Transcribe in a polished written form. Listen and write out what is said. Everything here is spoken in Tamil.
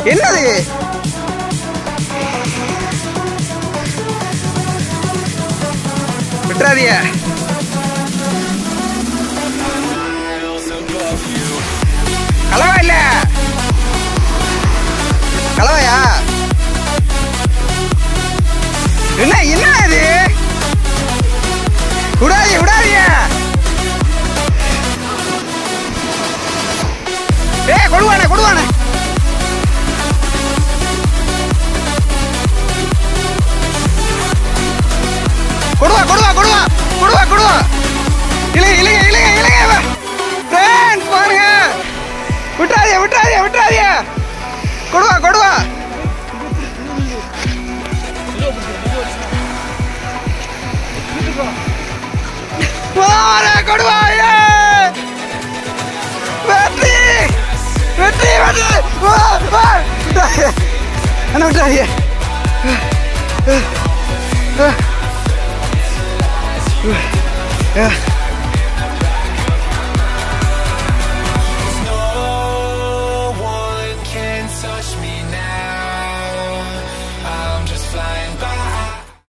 என்னது விட்டுறாதிய. கலவா இல்ல கலவையா? என்ன என்ன இது? விடாதிய விடாதிய. கொடுவானே கொடுவானே. கொடுவா கொடுவா கொடுவா கொடுவா கொடுவா. இழுங்க இழுங்க இழுங்க இழுங்க. ஃப்ரெண்ட்ஸ் பாருங்க. விட்டுறாதிய விட்டுறாதிய விட்டுறாதிய. கொடுவா கொடுவா. கொடுவா. வெற்றி வெற்றி வெற்றி. என்ன விட்டுறாதிய. Yeah.